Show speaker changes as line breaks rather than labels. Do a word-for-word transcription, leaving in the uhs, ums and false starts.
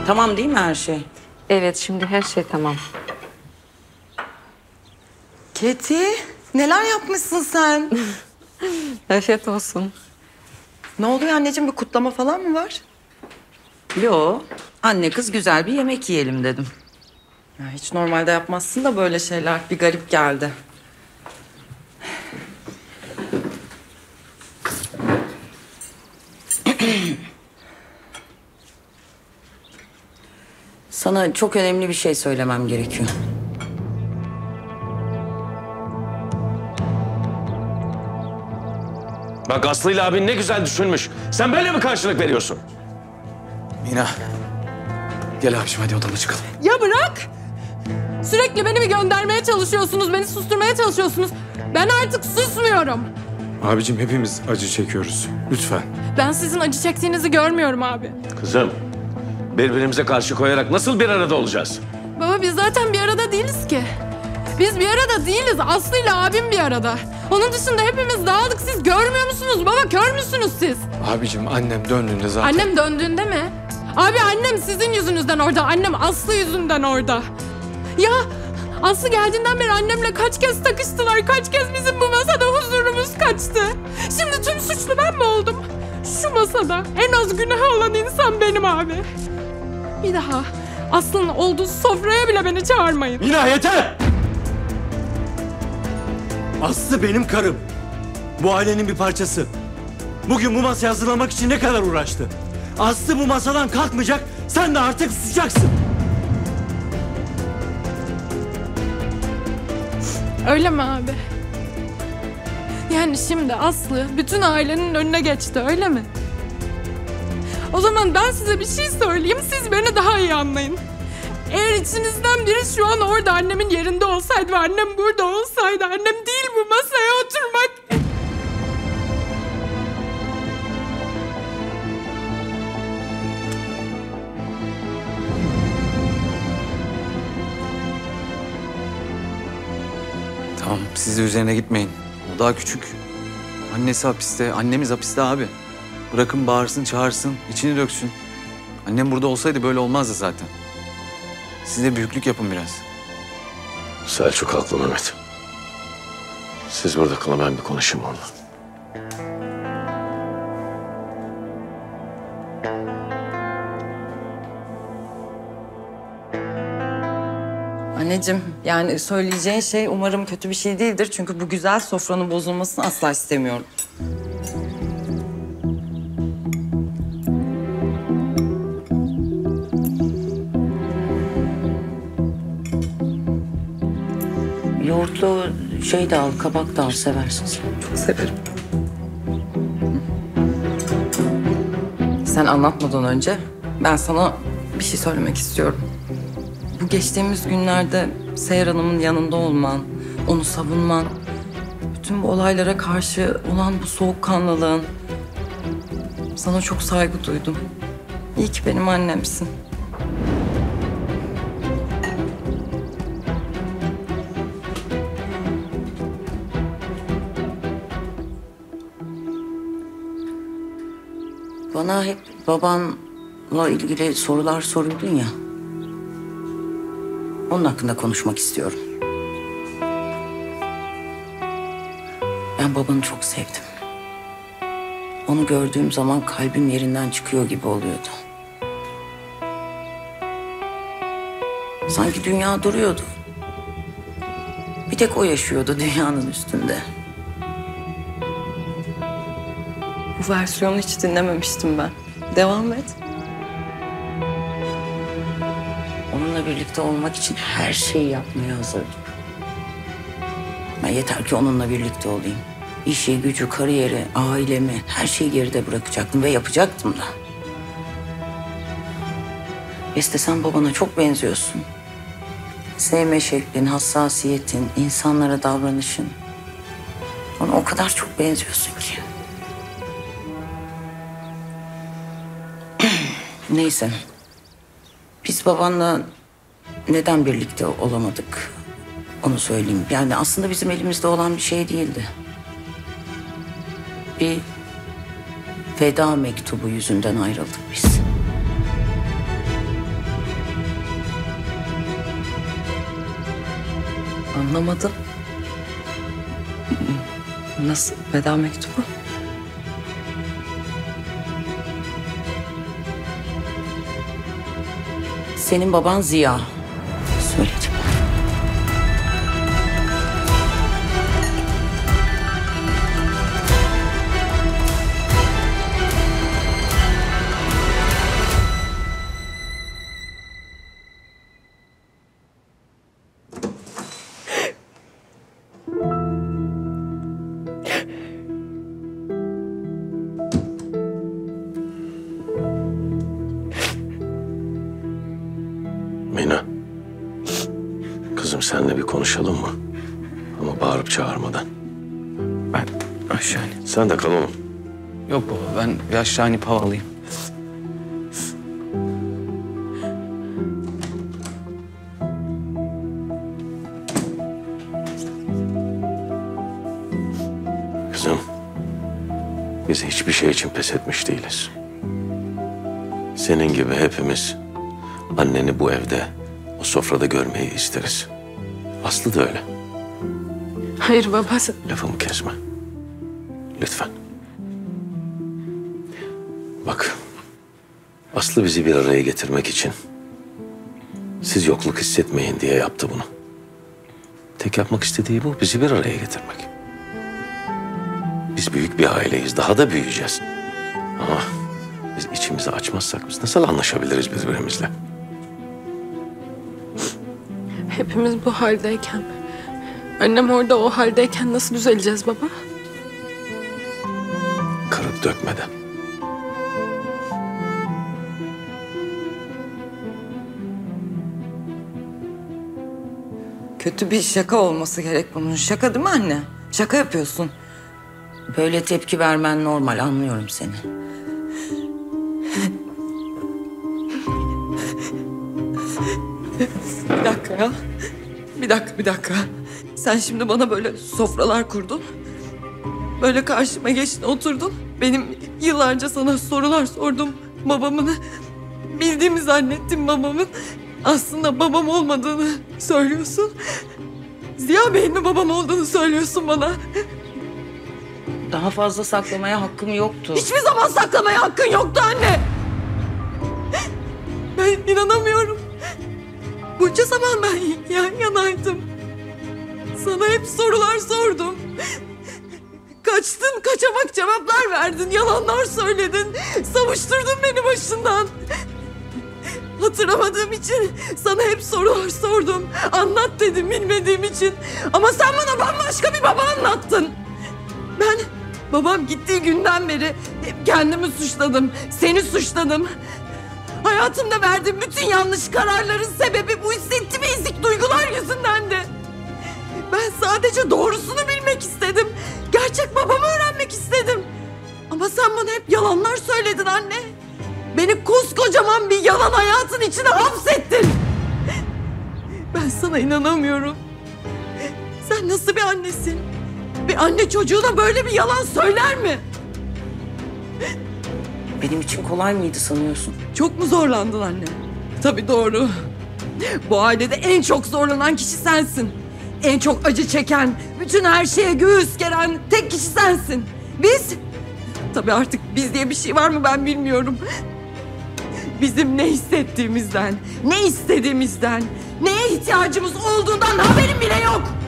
Tamam değil mi her şey?
Evet, şimdi her şey tamam.
Keti, neler yapmışsın sen?
Afiyet olsun.
Ne oluyor anneciğim, bir kutlama falan mı var?
Yo, anne kız güzel bir yemek yiyelim dedim.
Ya hiç normalde yapmazsın da böyle şeyler. Bir garip geldi.
Sana çok önemli bir şey söylemem gerekiyor.
Bak Aslı ile abin ne güzel düşünmüş. Sen böyle mi karşılık veriyorsun?
Mina. Gel abiciğim hadi odama çıkalım.
Ya bırak! Sürekli beni mi göndermeye çalışıyorsunuz, beni susturmaya çalışıyorsunuz. Ben artık susmuyorum.
Abicim hepimiz acı çekiyoruz. Lütfen.
Ben sizin acı çektiğinizi görmüyorum abi.
Kızım, birbirimize karşı koyarak nasıl bir arada olacağız?
Baba biz zaten bir arada değiliz ki. Biz bir arada değiliz. Aslı ile abim bir arada. Onun dışında hepimiz dağıldık. Siz görmüyor musunuz? Baba kör müsünüz siz?
Abicim annem döndüğünde zaten...
Annem döndüğünde mi? Abi annem sizin yüzünüzden orada. Annem Aslı yüzünden orada. Ya Aslı geldiğinden beri annemle kaç kez takıştılar. Kaç kez bizim bu masada huzurumuz kaçtı. Şimdi tüm suçlu ben mi oldum? Şu masada en az günahı olan insan benim abi. Bir daha Aslı'nın olduğu sofraya bile beni çağırmayın.
Mina yeter! Aslı benim karım. Bu ailenin bir parçası. Bugün bu masaya hazırlamak için ne kadar uğraştı. Aslı bu masadan kalkmayacak, sen de artık susacaksın.
Öyle mi abi? Yani şimdi Aslı bütün ailenin önüne geçti öyle mi? O zaman ben size bir şey söyleyeyim, siz beni daha iyi anlayın. Eğer içinizden biri şu an orada annemin yerinde olsaydı ve annem burada olsaydı, annem değil bu masaya oturmak...
Tamam, siz de üzerine gitmeyin. O daha küçük. Annesi hapiste, annemiz hapiste abi. Bırakın bağırsın, çağırsın, içini döksün. Annem burada olsaydı böyle olmazdı zaten. Siz de büyüklük yapın biraz.
Selçuk haklı Mehmet. Siz burada kalın, ben bir konuşayım onunla.
Anneciğim, yani söyleyeceğin şey umarım kötü bir şey değildir. Çünkü bu güzel sofranın bozulmasını asla istemiyorum.
Yoğurtlu şey de al, kabak da al, seversin sen.
Çok severim. Sen anlatmadan önce ben sana bir şey söylemek istiyorum. Bu geçtiğimiz günlerde Seher Hanım'ın yanında olman, onu savunman, bütün bu olaylara karşı olan bu soğukkanlılığın, sana çok saygı duydum. İyi ki benim annemsin.
Bana hep babanla ilgili sorular soruyordun ya. Onun hakkında konuşmak istiyorum. Ben babanı çok sevdim. Onu gördüğüm zaman kalbim yerinden çıkıyor gibi oluyordu. Sanki dünya duruyordu. Bir tek o yaşıyordu dünyanın üstünde.
Bu versiyonu hiç dinlememiştim ben. Devam et.
Onunla birlikte olmak için her şeyi yapmaya hazırdım. Ben yeter ki onunla birlikte olayım. İşi, gücü, kariyeri, ailemi, her şeyi geride bırakacaktım ve yapacaktım da. Beste, sen babana çok benziyorsun. Sevme şeklin, hassasiyetin, insanlara davranışın. Ona o kadar çok benziyorsun ki. Neyse. Biz babanla neden birlikte olamadık? Onu söyleyeyim. Yani aslında bizim elimizde olan bir şey değildi. Bir veda mektubu yüzünden ayrıldık biz.
Anlamadım. Nasıl? Veda mektubu?
Senin baban Ziya. Söyledim.
Mina. Kızım seninle bir konuşalım mı? Ama bağırıp çağırmadan.
Ben aşağı ineyim.
Sen de kal oğlum.
Yok baba, ben bir aşağı inip hava alayım.
Kızım. Biz hiçbir şey için pes etmiş değiliz. Senin gibi hepimiz anneni bu evde, o sofrada görmeyi isteriz. Aslı da öyle.
Hayır baba sen...
Lafımı kesme. Lütfen. Bak. Aslı bizi bir araya getirmek için siz yokluk hissetmeyin diye yaptı bunu. Tek yapmak istediği bu. Bizi bir araya getirmek. Biz büyük bir aileyiz. Daha da büyüyeceğiz. Ama biz içimizi açmazsak biz nasıl anlaşabiliriz birbirimizle?
Hepimiz bu haldeyken... Annem orada o haldeyken nasıl düzeleceğiz baba?
Kırıp dökmeden.
Kötü bir şaka olması gerek bunun. Şaka değil mi anne? Şaka yapıyorsun.
Böyle tepki vermen normal, anlıyorum seni.
Bir dakika ya. Bir dakika, bir dakika. Sen şimdi bana böyle sofralar kurdun. Böyle karşıma geçtin, oturdun. Benim yıllarca sana sorular sordum. Babamın, bildiğimi zannettim babamın. Aslında babam olmadığını söylüyorsun. Ziya Bey'in mi babam olduğunu söylüyorsun bana.
Daha fazla saklamaya hakkım yoktu.
Hiçbir zaman saklamaya hakkın yoktu anne. Ben inanamıyorum. Bunca zaman ben yan yanaydım. Sana hep sorular sordum. Kaçtın, kaçamak cevaplar verdin, yalanlar söyledin. Savuşturdun beni başından. Hatırlamadığım için sana hep sorular sordum. Anlat dedim bilmediğim için. Ama sen bana bambaşka bir baba anlattın. Ben babam gittiği günden beri hep kendimi suçladım. Seni suçladım. Hayatımda verdiğim bütün yanlış kararların sebebi bu hissettiğim ezik duygular yüzündendi. Ben sadece doğrusunu bilmek istedim. Gerçek babamı öğrenmek istedim. Ama sen bana hep yalanlar söyledin anne. Beni koskocaman bir yalan hayatın içine hapsettin. Ben sana inanamıyorum. Sen nasıl bir annesin? Bir anne çocuğuna böyle bir yalan söyler mi?
Benim için kolay mıydı sanıyorsun?
Çok mu zorlandın anne? Tabii doğru. Bu ailede en çok zorlanan kişi sensin. En çok acı çeken, bütün her şeye göğüs geren tek kişi sensin. Biz, tabii artık biz diye bir şey var mı ben bilmiyorum. Bizim ne hissettiğimizden, ne istediğimizden, neye ihtiyacımız olduğundan haberim bile yok.